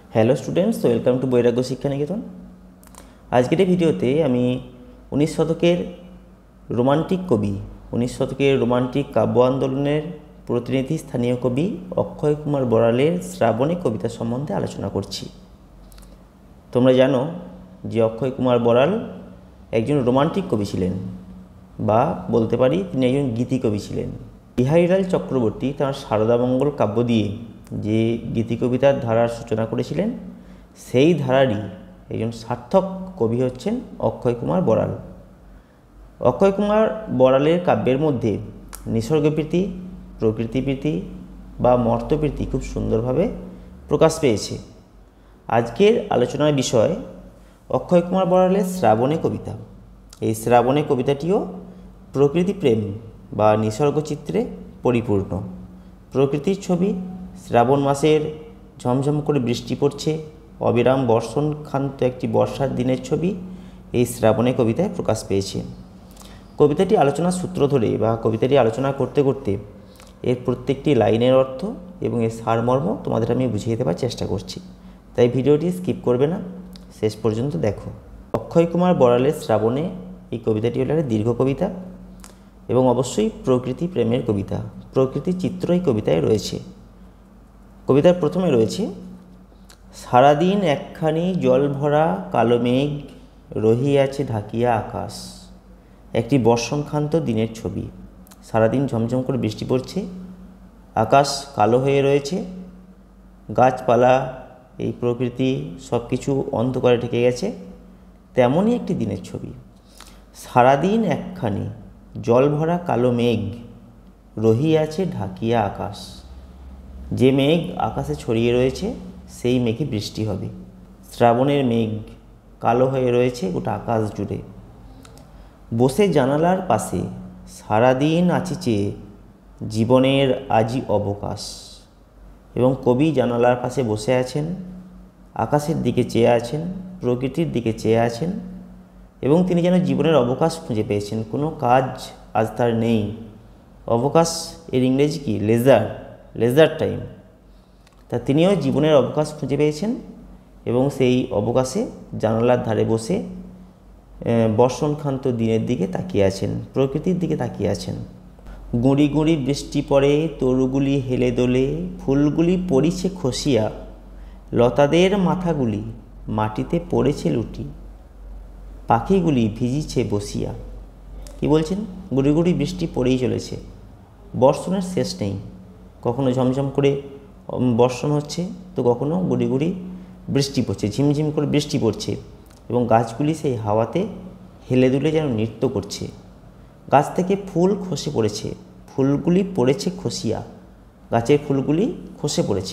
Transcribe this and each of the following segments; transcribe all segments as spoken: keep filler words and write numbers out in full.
Hello students, welcome to বৈরাগ্য শিক্ষা নিকেতন। আজকের এই ভিডিওতে আমি উনিশ শতকের রোমান্টিক কবি উনিশ শতকের রোমান্টিক কাব্য আন্দোলনের প্রতিনিধি স্থানীয় কবি অক্ষয় কুমার বড়ালের শ্রাবণী কবিতা সম্বন্ধে আলোচনা করছি। তোমরা জানো যে অক্ষয় কুমার বড়াল একজন রোমান্টিক কবি ছিলেন, বা বলতে পারি তিনি একজন গীতি কবি ছিলেন। বিহারীলাল চক্রবর্তী তাঁর শারদামঙ্গল কাব্য দিয়ে যে গীতি কবিতার ধারার সূচনা করেছিলেন, সেই ধারারই একজন সার্থক কবি হচ্ছেন অক্ষয় কুমার বড়াল। অক্ষয় কুমার বড়ালের কাব্যের মধ্যে নিসর্গপ্রীতি, প্রকৃতিপ্রীতি বা মর্ত্যপ্রীতি খুব সুন্দরভাবে প্রকাশ পেয়েছে। আজকের আলোচনার বিষয় অক্ষয় কুমার বড়ালের শ্রাবণী কবিতা। এই শ্রাবণী কবিতাটিও প্রকৃতি প্রেম বা নিসর্গচিত্রে পরিপূর্ণ। প্রকৃতির ছবি, শ্রাবণ মাসের ঝমঝম করে বৃষ্টি পড়ছে, অবিরাম বর্ষণক্ষান্ত একটি বর্ষার দিনের ছবি এই শ্রাবণী কবিতায় প্রকাশ পেয়েছে। কবিতাটি আলোচনার সূত্র ধরে বা কবিতাটি আলোচনা করতে করতে এর প্রত্যেকটি লাইনের অর্থ এবং এর সারমর্ম তোমাদের আমি বুঝিয়ে দেওয়ার চেষ্টা করছি, তাই ভিডিওটি স্কিপ করবে না, শেষ পর্যন্ত দেখো। অক্ষয় কুমার বড়ালের শ্রাবণে এই কবিতাটি হল একটা দীর্ঘ কবিতা এবং অবশ্যই প্রকৃতি প্রেমের কবিতা। প্রকৃতি চিত্র এই কবিতায় রয়েছে। কবিতার প্রথমে রয়েছে, সারাদিন একখানি জল ভরা কালো মেঘ রহিয়াছে ঢাকিয়া আকাশ। একটি বর্ষণক্ষান্ত দিনের ছবি। সারাদিন ঝমঝম করে বৃষ্টি পড়ছে, আকাশ কালো হয়ে রয়েছে, গাছপালা, এই প্রকৃতি সব কিছু অন্ধকারে ঢেকে গেছে, তেমনই একটি দিনের ছবি। সারাদিন একখানি জল ভরা কালো মেঘ রহিয়াছে ঢাকিয়া আকাশ। যে মেঘ আকাশে ছড়িয়ে রয়েছে সেই মেঘে বৃষ্টি হবে। শ্রাবণের মেঘ কালো হয়ে রয়েছে গোটা আকাশ জুড়ে। বসে জানালার পাশে সারাদিন আছি চেয়ে জীবনের আজি অবকাশ। এবং কবি জানালার পাশে বসে আছেন, আকাশের দিকে চেয়ে আছেন, প্রকৃতির দিকে চেয়ে আছেন এবং তিনি যেন জীবনের অবকাশ খুঁজে পেয়েছেন। কোনো কাজ আজ তার নেই। অবকাশ এর ইংরেজি কি? Leisure, leisure time. তা তিনিও জীবনের অবকাশ খুঁজে পেয়েছেন এবং সেই অবকাশে জানালার ধারে বসে বর্ষণক্ষান্ত দিনের দিকে তাকিয়ে আছেন, প্রকৃতির দিকে তাকিয়ে আছেন। গুঁড়ি গুঁড়ি বৃষ্টি পড়ে, তরুগুলি হেলে দোলে, ফুলগুলি পড়িছে খসিয়া, লতাদের মাথাগুলি মাটিতে পড়েছে লুটি, পাখিগুলি ভিজিছে বসিয়া। কি বলছেন? গুঁড়ি গুঁড়ি বৃষ্টি পড়েই চলেছে, বর্ষণের শেষ নেই। কখনো ঝমঝম করে বর্ষণ হচ্ছে, তো কখনো গুঁড়ি গুঁড়ি বৃষ্টি পড়ছে, ঝিমঝিম করে বৃষ্টি পড়ছে এবং গাছগুলি সেই হাওয়াতে হেলে দুলে যেন নৃত্য করছে। গাছ থেকে ফুল খসে পড়েছে, ফুলগুলি পড়েছে খসিয়া, গাছের ফুলগুলি খসে পড়েছে।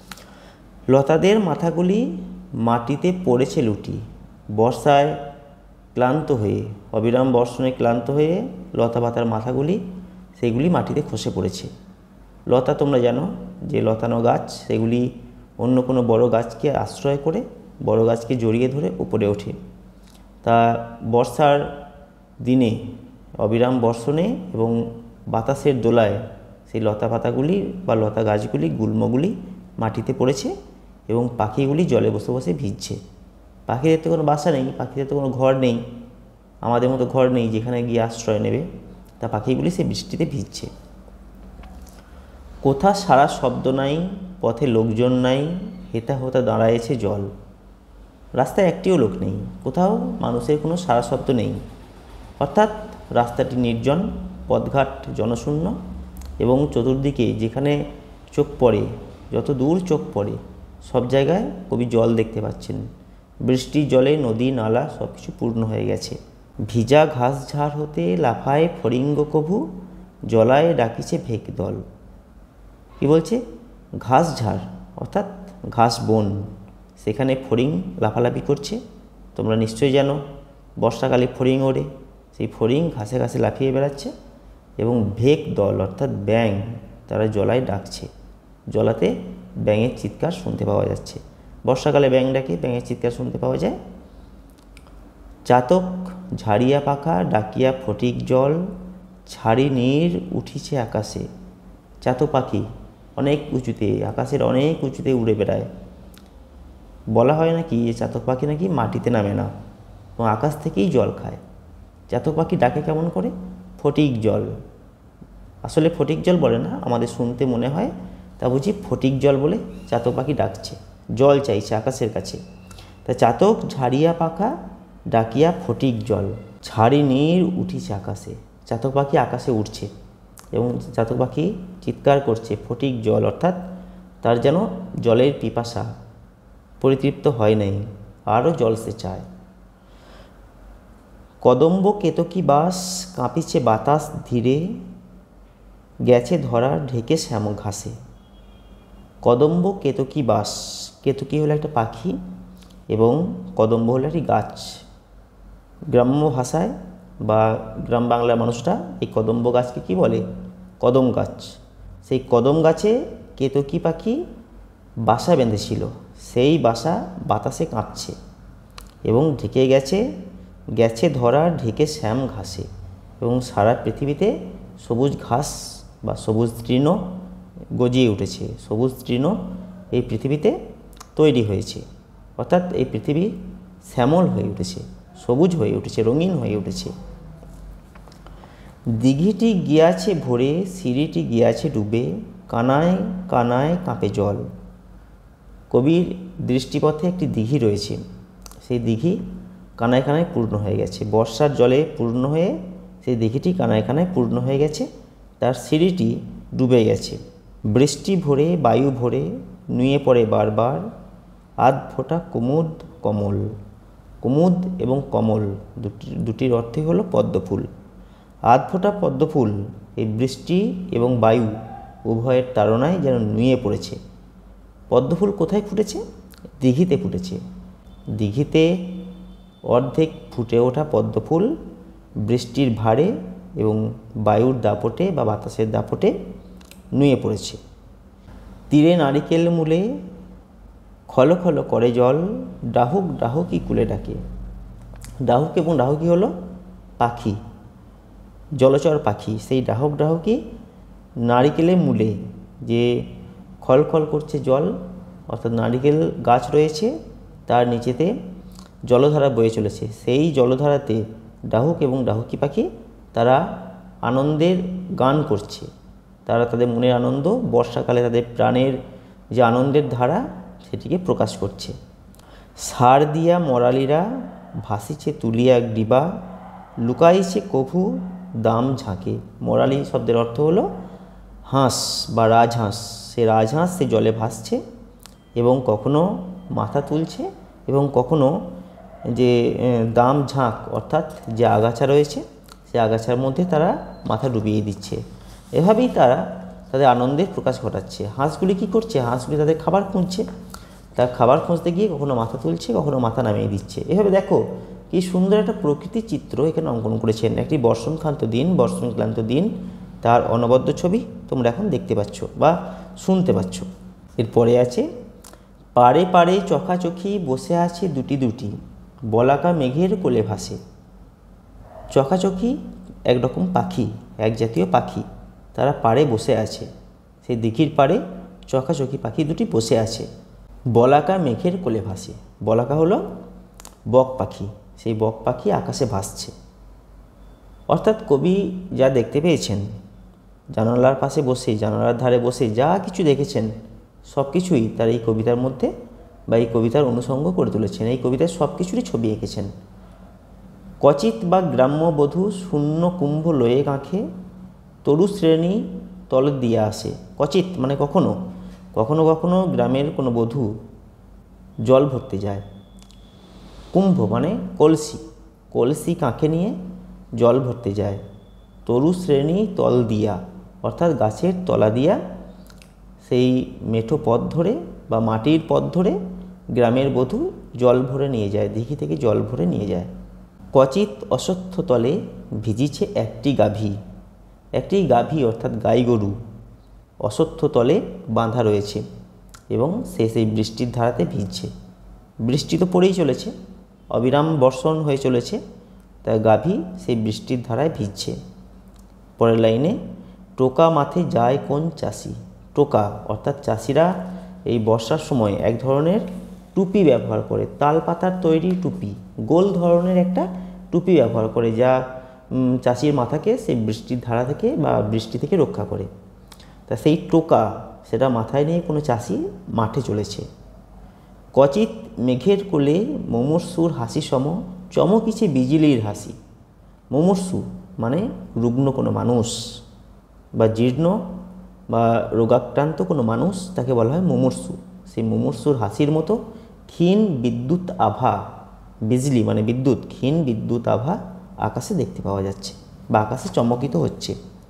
লতাদের মাথাগুলি মাটিতে পড়েছে লুটি। বর্ষায় ক্লান্ত হয়ে, অবিরাম বর্ষণে ক্লান্ত হয়ে লতা পাতার মাথাগুলি সেগুলি মাটিতে খসে পড়েছে। লতা তোমরা জানো যে লতানো গাছ, সেগুলি অন্য কোনো বড় গাছকে আশ্রয় করে, বড় গাছকে জড়িয়ে ধরে উপরে ওঠে। তা বর্ষার দিনে অবিরাম বর্ষণে এবং বাতাসের দোলায় সেই লতা পাতাগুলি বা লতা গাছগুলি, গুল্মগুলি মাটিতে পড়েছে এবং পাখিগুলি জলে বসে বসে ভিজছে। পাখিদের তো কোনো বাসা নেই, পাখিদের তো কোনো ঘর নেই, আমাদের মতো ঘর নেই যেখানে গিয়ে আশ্রয় নেবে। তা পাখিগুলি সে বৃষ্টিতে ভিজছে। কোথা সারা শব্দ নাই, পথে লোকজন নাই, হেতা হোতা দাঁড়ায়েছে জল। রাস্তায় একটিও লোক নেই, কোথাও মানুষের কোনো সারা শব্দ নেই, অর্থাৎ রাস্তাটি নির্জন, পথঘাট জনশূন্য এবং চতুর্দিকে যেখানে চোখ পড়ে, যত দূর চোখ পড়ে সব জায়গায় কবি জল দেখতে পাচ্ছেন। বৃষ্টির জলে নদী নালা সব কিছু পূর্ণ হয়ে গেছে। ভিজা ঘাস ঝাড় হতে লাফায় ফড়িঙ্গ কভু, জলায় ডাকিছে ভেক দল। কী বলছে? ঘাস ঝাড় অর্থাৎ ঘাস বন, সেখানে ফড়িং লাফালাফি করছে। তোমরা নিশ্চয়ই জানো বর্ষাকালে ফড়িং ওড়ে, সেই ফড়িং ঘাসে ঘাসে লাফিয়ে বেড়াচ্ছে এবং ভেক দল অর্থাৎ ব্যাঙ তারা জলায় ডাকছে। জলাতে ব্যাঙের চিৎকার শুনতে পাওয়া যাচ্ছে। বর্ষাকালে ব্যাঙ ডাকে, ব্যাঙের চিৎকার শুনতে পাওয়া যায়। চাতক ঝাড়িয়া পাখা ডাকিয়া ফটিক জল, ছাড়ি নীর উঠিছে আকাশে। চাতক পাখি অনেক উঁচুতে, আকাশের অনেক উঁচুতে উড়ে বেড়ায়। বলা হয় নাকি যে চাতক পাখি নাকি মাটিতে নামে না এবং আকাশ থেকেই জল খায়। চাতক পাখি ডাকে কেমন করে? ফটিক জল। আসলে ফটিক জল বলে না, আমাদের শুনতে মনে হয় তা বুঝি ফটিক জল বলে চাতক পাখি ডাকছে, জল চাইছে আকাশের কাছে। তা চাতক ঝাড়িয়া পাখা ডাকিয়া ফটিক জল, ঝাড়ি নীর উঠিছে আকাশে। চাতক পাখি আকাশে উঠছে এবং চাতক পাখি চিৎকার করছে ফটিক জল, অর্থাৎ তার যেন জলের পিপাসা পরিতৃপ্ত হয় নাই, আরও জল সে চায়। কদম্ব কেতকী বাস কাঁপিছে বাতাস ধীরে, গেছে ধরা ঢেকে শ্যাম ঘাসে। কদম্ব কেতকী বাস, কেতকী হলো একটা পাখি এবং কদম্ব হলো একটি গাছ। গ্রাম্য ভাষায় বা গ্রাম বাংলার মানুষরা এই কদম্ব গাছকে কি বলে? কদম গাছ। সেই কদম গাছে কেতকী পাখি বাসা বেঁধেছিল, সেই বাসা বাতাসে কাঁপছে এবং ঢেকে গেছে, গেছে ধরা ঢেকে শ্যাম ঘাসে। এবং সারা পৃথিবীতে সবুজ ঘাস বা সবুজ তৃণ গজিয়ে উঠেছে, সবুজ তৃণ এই পৃথিবীতে তৈরি হয়েছে, অর্থাৎ এই পৃথিবী শ্যামল হয়ে উঠেছে, সবুজ হয়ে উঠেছে, রঙিন হয়ে উঠেছে। দিঘিটি গিয়াছে ভরে, সিঁড়িটি গিয়াছে ডুবে, কানায় কানায় কাঁপে জল। কবির দৃষ্টিপথে একটি দিঘি রয়েছে, সেই দিঘি কানায় কানায় পূর্ণ হয়ে গেছে, বর্ষার জলে পূর্ণ হয়ে সেই দিঘিটি কানায় কানায় পূর্ণ হয়ে গেছে, তার সিঁড়িটি ডুবে গেছে। বৃষ্টি ভরে বায়ু ভরে নুয়ে পড়ে বারবার, আধ ফোঁটা কুমুদ কমল। কুমুদ এবং কমল দুটি দুটির অর্থই হলো পদ্মফুল। আধ ফোঁটা পদ্মফুল এই বৃষ্টি এবং বায়ু উভয়ের তাড়নায় যেন নুয়ে পড়েছে। পদ্মফুল কোথায় ফুটেছে? দিঘিতে ফুটেছে। দিঘিতে অর্ধেক ফুটে ওঠা পদ্মফুল বৃষ্টির ভারে এবং বায়ুর দাপটে বা বাতাসের দাপটে নুয়ে পড়েছে। তীরে নারিকেল মূলে খল খল করে জল, ডাহুক ডাহুকি কুলে ডাকে। ডাহুক এবং ডাহুকি হলো পাখি, জলচর পাখি। সেই ডাহুক ডাহুকি নারিকেলের মূলে যে খলখল করছে জল, অর্থাৎ নারিকেল গাছ রয়েছে, তার নিচেতে জলধারা বয়ে চলেছে। সেই জলধারাতে ডাহুক এবং ডাহুকি পাখি তারা আনন্দের গান করছে, তারা তাদের মনের আনন্দ, বর্ষাকালে তাদের প্রাণের যে আনন্দের ধারা সেটিকে প্রকাশ করছে। সার দিয়া মরালিরা ভাসিছে তুলিয়া ডিবা, লুকাইছে কভু দাম ঝাঁকে। মরালি শব্দের অর্থ হলো হাঁস বা রাজহাঁস। সে রাজহাঁস সে জলে ভাসছে এবং কখনো মাথা তুলছে এবং কখনো যে দাম ঝাঁক অর্থাৎ যে আগাছা রয়েছে সেই আগাছার মধ্যে তারা মাথা ডুবিয়ে দিচ্ছে। এভাবেই তারা তাদের আনন্দের প্রকাশ ঘটাচ্ছে। হাঁসগুলি কী করছে? হাঁসগুলি তাদের খাবার খুঁজছে, তার খাবার খুঁজতে গিয়ে কখনো মাথা তুলছে, কখনো মাথা নামিয়ে দিচ্ছে। এভাবে দেখো কি সুন্দর একটা প্রকৃতির চিত্র এখানে অঙ্কন করেছেন। একটি বর্ষণক্রান্ত দিন, বর্ষণক্রান্ত দিন, তার অনবদ্য ছবি তোমরা এখন দেখতে পাচ্ছ বা শুনতে পাচ্ছ। এরপরে আছে পাড়ে পাড়ে চখাচখি বসে আছে দুটি দুটি, বলাকা মেঘের কোলে ভাসে। চখাচখি একরকম পাখি, এক জাতীয় পাখি, তারা পাড়ে বসে আছে। সেই দিঘির পাড়ে চখাচখি পাখি দুটি বসে আছে, বলাকা মেঘের কোলে ভাসে। বলাকা হলো বক পাখি, সেই বক পাখি আকাশে ভাসছে। অর্থাৎ কবি যা দেখতে পেয়েছেন, জানালার পাশে বসে, জানালার ধারে বসে যা কিছু দেখেছেন সব কিছুই তার এই কবিতার মধ্যে বা এই কবিতার অনুষঙ্গ করে তুলেছেন। এই কবিতার সব কিছুরই ছবি এঁকেছেন। কচিত বা গ্রাম্য বধূ শূন্য কুম্ভ লয়ে কাঁখে, তরু শ্রেণী তল দিয়া আসে। কচিত মানে কখনো, কখনো কখনো গ্রামের কোনো বধূ জল ভরতে যায়। কুম্ভ মানে কলসি, কলসি কাঁখে নিয়ে জল ভরতে যায়। তরু শ্রেণী তল দিয়া অর্থাৎ গাছের তলা দিয়া সেই মেঠো পথ ধরে বা মাটির পথ ধরে গ্রামের বধূ জল ভরে নিয়ে যায়, দিঘি থেকে জল ভরে নিয়ে যায়। কচিত অশ্বত্থ তলে ভিজিছে একটি গাভী। একটি গাভী অর্থাৎ গাই গরু অশ্বত্থ তলে বাঁধা রয়েছে এবং সে সেই বৃষ্টির ধারাতে ভিজছে। বৃষ্টি তো পড়েই চলেছে, অবিরাম বর্ষণ হয়ে চলেছে, তাই গাভী সেই বৃষ্টির ধারায় ভিজছে। পরের লাইনে টোকা মাথে যায় কোন চাষি। টোকা অর্থাৎ চাষিরা এই বর্ষার সময় এক ধরনের টুপি ব্যবহার করে, তাল পাতার তৈরি টুপি, গোল ধরনের একটা টুপি ব্যবহার করে, যা চাষির মাথাকে সেই বৃষ্টির ধারা থেকে বা বৃষ্টি থেকে রক্ষা করে। তা সেই টোকা সেটা মাথায় নিয়ে কোনো চাষি মাঠে চলেছে। কচিত মেঘের কোলে মুমূর্ষুর হাসি সম, চমকিছে বিজলির হাসি। মুমূর্ষু মানে রুগ্ন কোনো মানুষ বা জীর্ণ বা রোগাক্রান্ত কোনো মানুষ, তাকে বলা হয় মুমূর্ষু। সেই মুমূর্ষুর হাসির মতো ক্ষীণ বিদ্যুৎ আভা, বিজলি মানে বিদ্যুৎ, ক্ষীণ বিদ্যুৎ আভা আকাশে দেখতে পাওয়া যাচ্ছে বা আকাশে চমকিত হচ্ছে।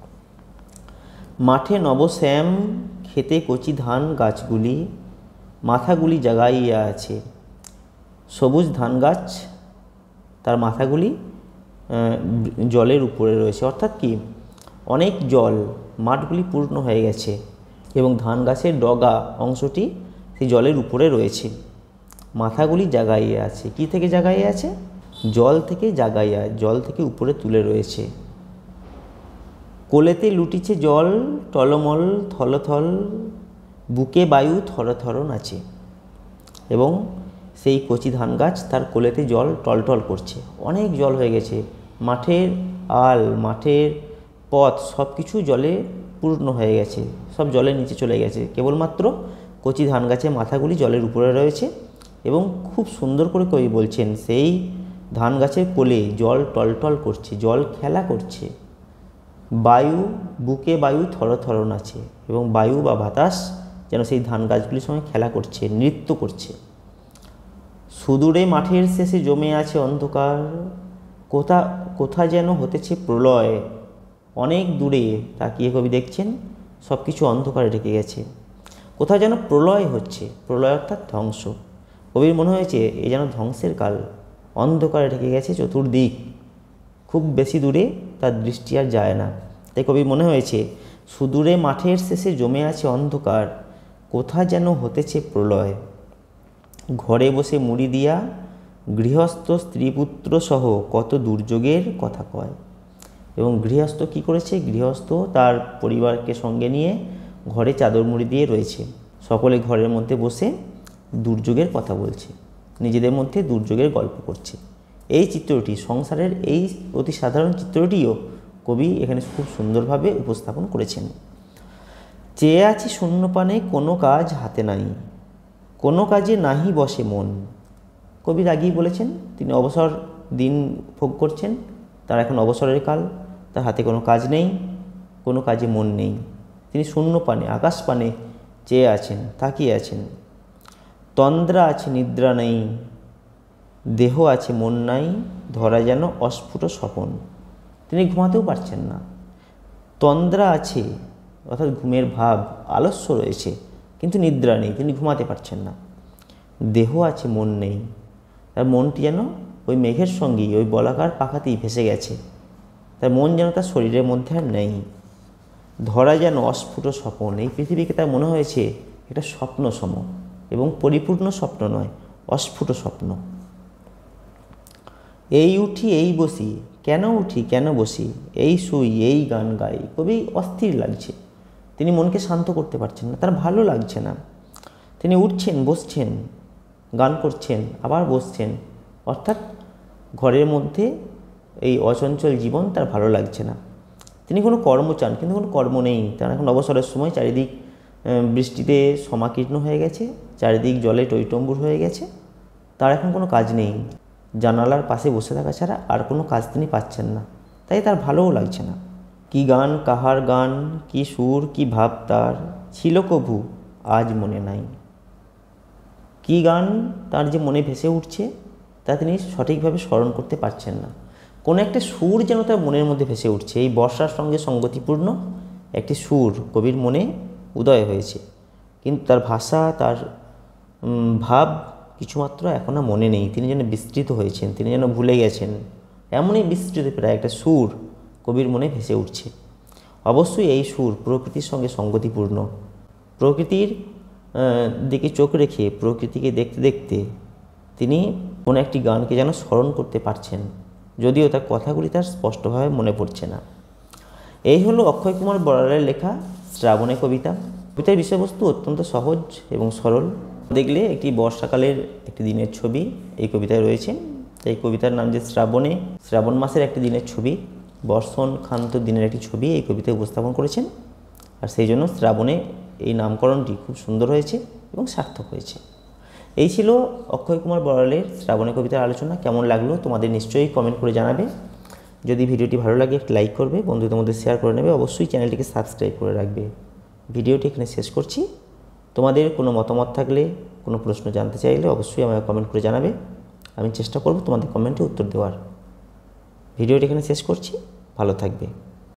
মাঠে নবশ্যাম খেতে কচি ধান গাছগুলি, মাথাগুলি জাগাইয়া আছে। সবুজ ধান গাছ, তার মাথাগুলি জলের উপরে রয়েছে, অর্থাৎ কি অনেক জল, মাঠগুলি পূর্ণ হয়ে গেছে এবং ধান গাছের ডগা অংশটি সেই জলের উপরে রয়েছে। মাথাগুলি জাগাইয়া আছে, কি থেকে জাগাইয়া আছে? জল থেকে জাগাইয়া, জল থেকে উপরে তুলে রয়েছে। কোলেতে লুটিছে জল টলমল থলথল, বুকে বায়ু থরথর নাচে। এবং সেই কচি ধান গাছ তার কোলেতে জল টলটল করছে, অনেক জল হয়ে গেছে, মাঠের আল, মাঠের পথ সব কিছু জলে পূর্ণ হয়ে গেছে, সব জলের নিচে চলে গেছে, কেবলমাত্র কচি ধান গাছের মাথাগুলি জলের উপরে রয়েছে। এবং খুব সুন্দর করে কবি বলছেন, সেই ধান গাছের কোলে জল টলটল করছে, জল খেলা করছে। বায়ু, বুকে বায়ু থরথর নাচে, এবং বায়ু বা বাতাস যেন সেই ধান গাছগুলির সঙ্গে খেলা করছে, নৃত্য করছে। সুদূরে মাঠের শেষে জমে আছে অন্ধকার, কোথা কোথা যেন হতেছে প্রলয়। অনেক দূরে তাকিয়ে কবি দেখছেন সব কিছু অন্ধকারে ঢেকে গেছে, কোথা যেন প্রলয় হচ্ছে, প্রলয় অর্থাৎ ধ্বংস। কবির মনে হয়েছে এ যেন ধ্বংসের কাল, অন্ধকারে ঢেকে গেছে চতুর্দিক, খুব বেশি দূরে তার দৃষ্টি আর যায় না। তাই কবির মনে হয়েছে সুদূরে মাঠের শেষে জমে আছে অন্ধকার, কোথা যেন হতেছে প্রলয়। ঘরে বসে মুড়ি দিয়া গৃহস্থ স্ত্রীপুত্র সহ কত দুর্যোগের কথা কয়। এবং গৃহস্থ কি করেছে? গৃহস্থ তার পরিবারকে সঙ্গে নিয়ে ঘরে চাদর মুড়ি দিয়ে রয়েছে, সকলে ঘরের মধ্যে বসে দুর্যোগের কথা বলছে, নিজেদের মধ্যে দুর্যোগের গল্প করছে। এই চিত্রটি, সংসারের এই অতি সাধারণ চিত্রটিও কবি এখানে খুব সুন্দরভাবে উপস্থাপন করেছেন। চেয়ে আছি শূন্যপানে কোনো কাজ হাতে নাই, কোনো কাজে নাহি বসে মন। কবি আগেই বলেছেন তিনি অবসর দিন ভোগ করছেন, তার এখন অবসরের কাল, তার হাতে কোনো কাজ নেই, কোনো কাজে মন নেই। তিনি শূন্য পানে, আকাশ পানে চেয়ে আছেন, তাকিয়ে আছেন। তন্দ্রা আছে নিদ্রা নেই, দেহ আছে মন নাই, ধরা যেন অস্ফুট স্বপন। তিনি ঘুমাতেও পারছেন না। তন্দ্রা আছে অর্থাৎ ঘুমের ভাব, আলস্য রয়েছে, কিন্তু নিদ্রা নেই, তিনি ঘুমাতে পারছেন না। দেহ আছে মন নেই, তার মনটি যেন ওই মেঘের সঙ্গেই, ওই বলাকার পাখাতেই ভেসে গেছে, তার মন যেন তার শরীরের মধ্যে আর নেই। ধরা যেন অস্ফুট স্বপন, এই পৃথিবীকে তার মনে হয়েছে এটা স্বপ্ন সম, এবং পরিপূর্ণ স্বপ্ন নয়, অস্ফুট স্বপ্ন। এই উঠি এই বসি, কেন উঠি কেন বসি, এই শুই এই গান গাই। কবি অস্থির লাগছে, তিনি মনকে শান্ত করতে পারছেন না, তার ভালো লাগছে না। তিনি উঠছেন, বসছেন, গান করছেন, আবার বসছেন, অর্থাৎ ঘরের মধ্যে এই অচঞ্চল জীবন তার ভালো লাগছে না। তিনি কোনো কর্ম চান, কিন্তু কোনো কর্ম নেই তার এখন অবসরের সময়। চারিদিক বৃষ্টিতে সমাকীর্ণ হয়ে গেছে, চারিদিক জলে টইটম্বুর হয়ে গেছে, তার এখন কোনো কাজ নেই। জানালার পাশে বসে থাকা ছাড়া আর কোনো কাজ তিনি পাচ্ছেন না, তাই তার ভালোও লাগছে না। কি গান কাহার গান, কি সুর কি ভাব তার, ছিল কভু আজ মনে নাই। কি গান তার যে মনে ভেসে উঠছে তা তিনি সঠিকভাবে স্মরণ করতে পারছেন না। কোনো একটা সুর যেন তার মনের মধ্যে ভেসে উঠছে, এই বর্ষার সঙ্গে সঙ্গতিপূর্ণ একটি সুর কবির মনে উদয় হয়েছে, কিন্তু তার ভাষা, তার ভাব কিছুমাত্র এখনও মনে নেই। তিনি যেন বিস্তৃত হয়েছেন, তিনি যেন ভুলে গেছেন, এমনই বিস্তৃত প্রায় একটা সুর কবির মনে ভেসে উঠছে। অবশ্যই এই সুর প্রকৃতির সঙ্গে সঙ্গতিপূর্ণ। প্রকৃতির দিকে চোখ রেখে, প্রকৃতিকে দেখতে দেখতে তিনি কোনো একটি গানকে যেন স্মরণ করতে পারছেন, যদিও তার কথাগুলি তার স্পষ্টভাবে মনে পড়ছে না। এই হলো অক্ষয় কুমার বড়ালের লেখা শ্রাবণে কবিতা। কবিতার বিষয়বস্তু অত্যন্ত সহজ এবং সরল, দেখলে একটি বর্ষাকালের একটি দিনের ছবি এই কবিতায় রয়েছে। এই কবিতার নাম যে শ্রাবণে, শ্রাবণ মাসের একটি দিনের ছবি, বর্ষণ ক্ষান্ত দিনের একটি ছবি এই কবিতায় উপস্থাপন করেছেন। আর সেই জন্য শ্রাবণে এই নামকরণটি খুব সুন্দর হয়েছে এবং সার্থক হয়েছে। এই ছিল অক্ষয় কুমার বড়ালের শ্রাবণে কবিতার আলোচনা। কেমন লাগলো তোমাদের নিশ্চয়ই কমেন্ট করে জানাবে। যদি ভিডিওটি ভালো লাগে একটি লাইক করবে, বন্ধুদের মধ্যে শেয়ার করে নেবে, অবশ্যই চ্যানেলটিকে সাবস্ক্রাইব করে রাখবে। ভিডিওটি এখানে শেষ করছি। তোমাদের কোনো মতামত থাকলে, কোনো প্রশ্ন জানতে চাইলে অবশ্যই আমাকে কমেন্ট করে জানাবে। আমি চেষ্টা করব তোমাদের কমেন্টে উত্তর দেওয়ার। ভিডিওটি এখানে শেষ করছি। ভালো থাকবে।